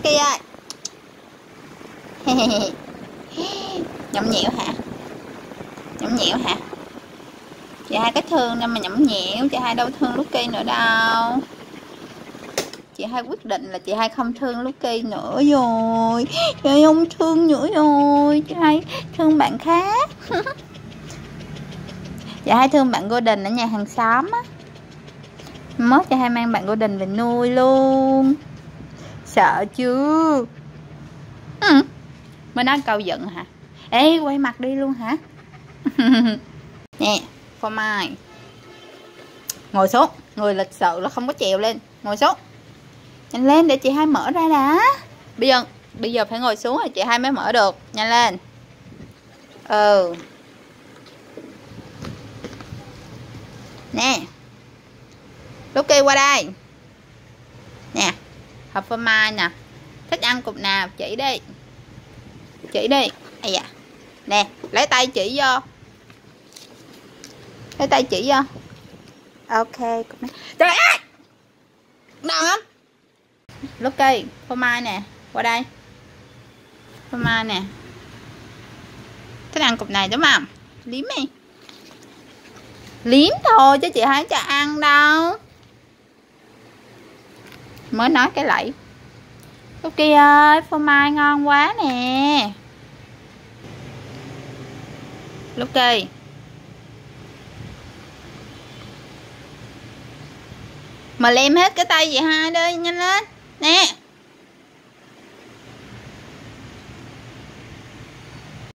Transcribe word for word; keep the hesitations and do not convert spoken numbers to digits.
Lucky ơi. Nhõng nhẽo hả? Nhõng nhẽo hả? Chị hai có thương đâu mà nhõng nhẽo. Chị hai đâu thương Lucky nữa đâu. Chị hai quyết định là chị hai không thương Lucky nữa rồi. Chị hai không thương nữa rồi. Chị hai thương bạn khác. Chị hai thương bạn Golden ở nhà hàng xóm á. Mốt chị hai mang bạn Golden về nuôi luôn. Sợ chưa? Ừ. Mới nói câu giận hả? Ê, quay mặt đi luôn hả? Nè, phô mai. Ngồi xuống. Người lịch sự là không có trèo lên. Ngồi xuống. Nhanh lên để chị hai mở ra đã. Bây giờ bây giờ phải ngồi xuống rồi chị hai mới mở được. Nhanh lên. Ừ. Nè. Lucky qua đây. Nè. Hộp phô mai nè. Thích ăn cục nào chỉ đi. Chỉ đi. Ây da. Nè, lấy tay chỉ vô. Lấy tay chỉ vô. Ok. Trời ơi. Nào không? Lucky, phô mai nè. Qua đây. Phô mai nè. Thích ăn cục này đúng không? Liếm đi. Liếm thôi chứ chị không cho ăn đâu. Mới nói cái lẫy. Lucky ơi, phô mai ngon quá nè. Lucky. Mà lem hết cái tay chị hai đi, nhanh lên. Nè.